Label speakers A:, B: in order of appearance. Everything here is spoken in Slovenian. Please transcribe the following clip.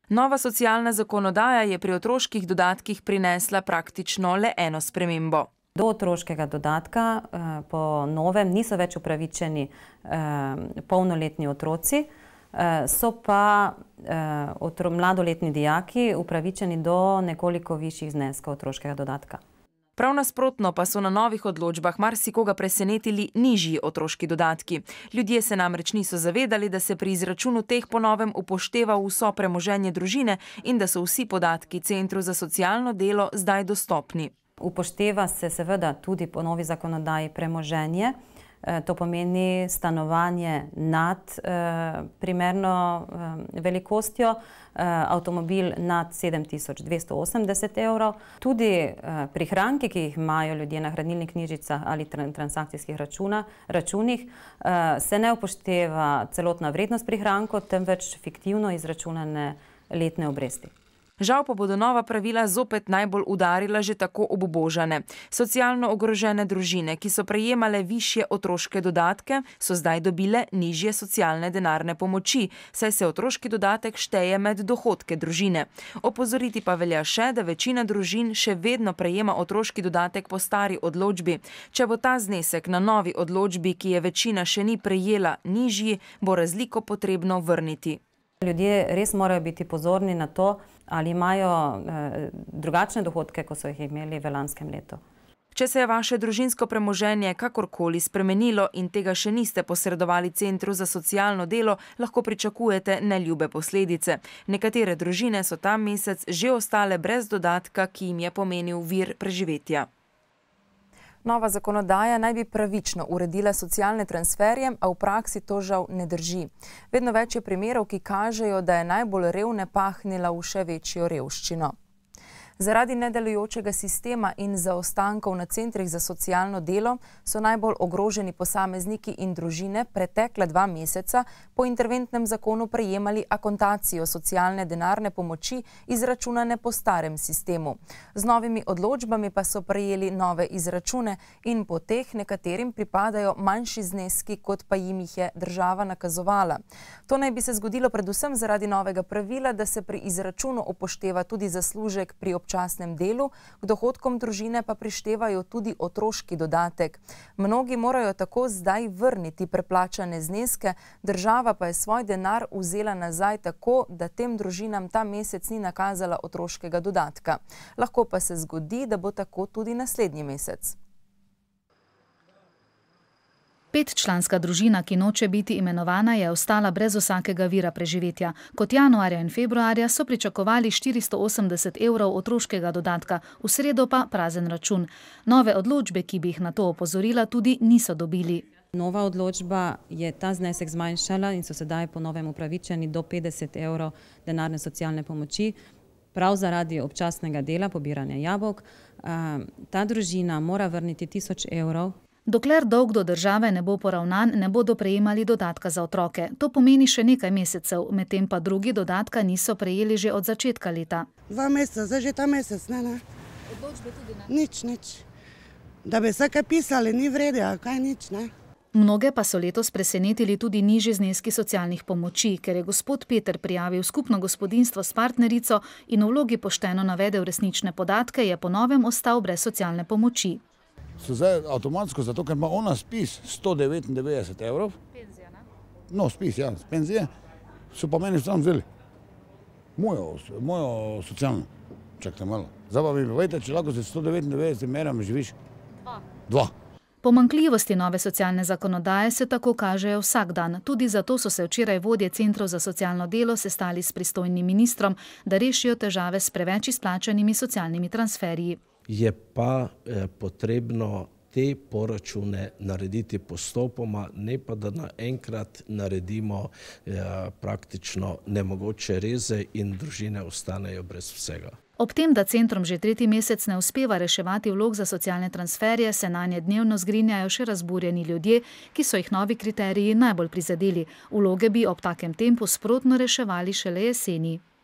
A: Nova socialna zakonodaja je pri otroških dodatkih prinesla praktično le eno spremembo.
B: Do otroškega dodatka po novem niso več upravičeni polnoletni otroci, so pa mladoletni dijaki upravičeni do nekoliko višjih zneskov otroškega dodatka.
A: Prav nasprotno pa so na novih odločbah marsikoga presenetili nižji otroški dodatki. Ljudje se namreč niso zavedali, da se pri izračunu teh po novem upošteva vso premoženje družine in da so vsi podatki Centru za socialno delo zdaj dostopni.
B: Upošteva se seveda tudi po novi zakonodaji premoženje. To pomeni stanovanje nad primerno velikostjo, avtomobil nad 7280 evrov. Tudi prihranki, ki jih imajo ljudje na hranilnih knjižicah ali transakcijskih računih, se ne upošteva celotna vrednost prihrankov, temveč fiktivno izračunane letne obresti.
A: Žal pa bodo nova pravila zopet najbolj udarila že tako obubožane. Socialno ogrožene družine, ki so prejemale višje otroške dodatke, so zdaj dobile nižje socialne denarne pomoči, saj se otroški dodatek šteje med dohodke družine. Opozoriti pa velja še, da večina družin še vedno prejema otroški dodatek po stari odločbi. Če bo ta znesek na novi odločbi, ki je večina še ni prejela, nižji, bo razliko potrebno vrniti.
B: Ljudje res morajo biti pozorni na to, ali imajo drugačne dohodke, kot so jih imeli v lanskem letu.
A: Če se je vaše družinsko premoženje kakorkoli spremenilo in tega še niste posredovali Centru za socialno delo, lahko pričakujete neljube posledice. Nekatere družine so ta mesec že ostale brez dodatka, ki jim je pomenil vir preživetja. Nova zakonodaja naj bi pravično uredila socialne transferje, a v praksi to žal ne drži. Vedno več je primerov, ki kažejo, da je najbolj revne pahnila v še večjo revščino. Zaradi nedelujočega sistema in zaostankov na centrih za socialno delo so najbolj ogroženi posamezniki in družine pretekla 2 meseca po interventnem zakonu prejemali akontacijo socialne denarne pomoči izračunane po starem sistemu. Z novimi odločbami pa so prejeli nove izračune in po teh nekaterim pripadajo manjši zneski, kot pa jim jih je država nakazovala. To naj bi se zgodilo predvsem zaradi novega pravila, da se pri izračunu upošteva tudi zaslužek pri občasnem delu, k dohodkom družine pa prištevajo tudi otroški dodatek. Mnogi morajo tako zdaj vrniti preplačane zneske, država pa je svoj denar vzela nazaj tako, da tem družinam ta mesec ni nakazala otroškega dodatka. Lahko pa se zgodi, da bo tako tudi naslednji mesec.
C: 5-članska družina, ki noče biti imenovana, je ostala brez vsakega vira preživetja. Kot januarja in februarja so pričakovali 480 evrov otroškega dodatka, v sredo pa prazen račun. Nove odločbe, ki bi jih na to opozorila, tudi niso dobili.
B: Nova odločba je ta znesek zmanjšala in so sedaj po novem upravičeni do 50 evrov denarne socialne pomoči, prav zaradi občasnega dela, pobiranja jabolk. Ta družina mora vrniti 1000 evrov.
C: Dokler dolg do države ne bo poravnan, ne bodo prejemali dodatka za otroke. To pomeni še nekaj mesecev, medtem pa drugi dodatka niso prejeli že od začetka leta.
D: 2 meseca, zdaj že ta mesec, ne.
C: Odločbe tudi ne?
D: Nič. Da bi vse kaj pisali, ni vrede, a kaj nič, ne.
C: Mnoge pa so letos presenetili tudi nižji zneski socialnih pomoči, ker je gospod Peter prijavil skupno gospodinjstvo s partnerico in v vlogi pošteno navedel resnične podatke, je po novem ostal brez socialne pomoči.
E: So zdaj avtomatsko, zato ker ima ona spis 199 evrov.
C: Penzija, ne?
E: No, spis, ja, penzije. So pa meni sam vzeli. Mojo socialno. Čakajte malo. Zdaj pa mi povejte, če lahko se 199 meram živiš? 2.
C: Pomanjkljivosti nove socialne zakonodaje se tako kažejo vsak dan. Tudi zato so se včeraj vodje Centrov za socialno delo sestali s pristojnim ministrom, da rešijo težave s preveč izplačanimi socialnimi transferji.
F: Je pa potrebno te poračune narediti postopoma, ne pa da naenkrat naredimo praktično nemogoče reze in družine ostanejo brez vsega.
C: Ob tem, da centrom že 3. mesec ne uspeva reševati vlog za socialne transferje, se nanje dnevno zgrinjajo še razburjeni ljudje, ki so jih novi kriteriji najbolj prizadeli. Vloge bi ob takem tempu sprotno reševali šele jeseni.